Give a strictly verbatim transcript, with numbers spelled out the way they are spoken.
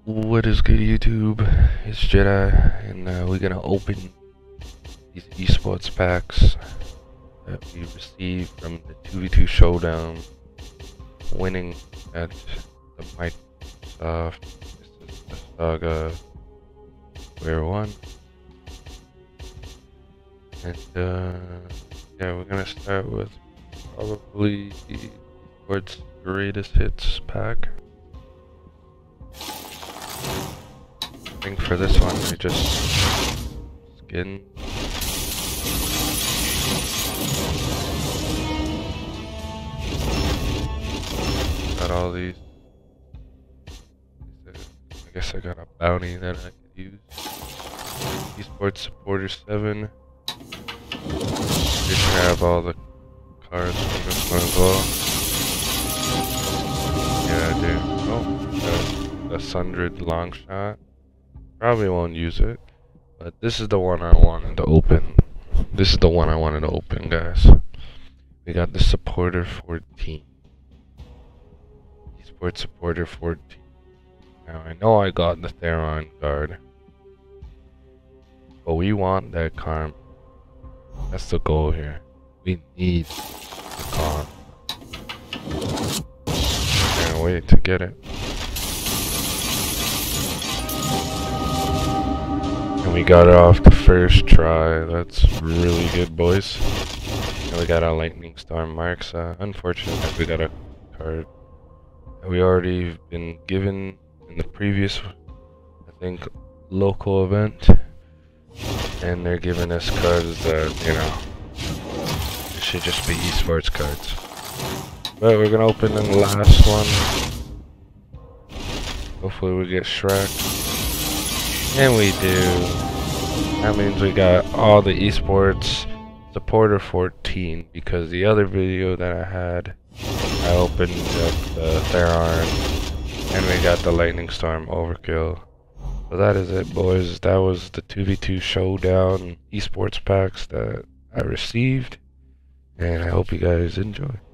What is good, YouTube? It's Jedi, and uh, we're gonna open these esports packs that we received from the two v two showdown, winning at the Microsoft. This is the Saga Player One, and uh, yeah, we're gonna start with probably the esports greatest hits pack. I think for this one we just skin got all these. I guess I got a bounty that I could use. Esports supporter seven. You can have all the cards from this one as well. Yeah, I do. Oh, the, the Sundred long shot. Probably won't use it, but this is the one I wanted to open. This is the one I wanted to open, guys. We got the supporter fourteen. Esports supporter fourteen. Now I know I got the Theron card, but we want that karma. That's the goal here. We need the karma. Can't wait to get it. And we got it off the first try. That's really good, boys. And we got our Lightning Storm marks. Uh, unfortunately, we got a card that we already been given in the previous, I think, local event. And they're giving us cards that, you know, it should just be esports cards. But we're gonna open in the last one. Hopefully we get Shrek. And we do. That means we got all the esports supporter fourteen, because the other video that I had, I opened up the Theron and we got the Lightning Storm overkill. So that is it, boys. That was the two v two showdown esports packs that I received, and I hope you guys enjoy.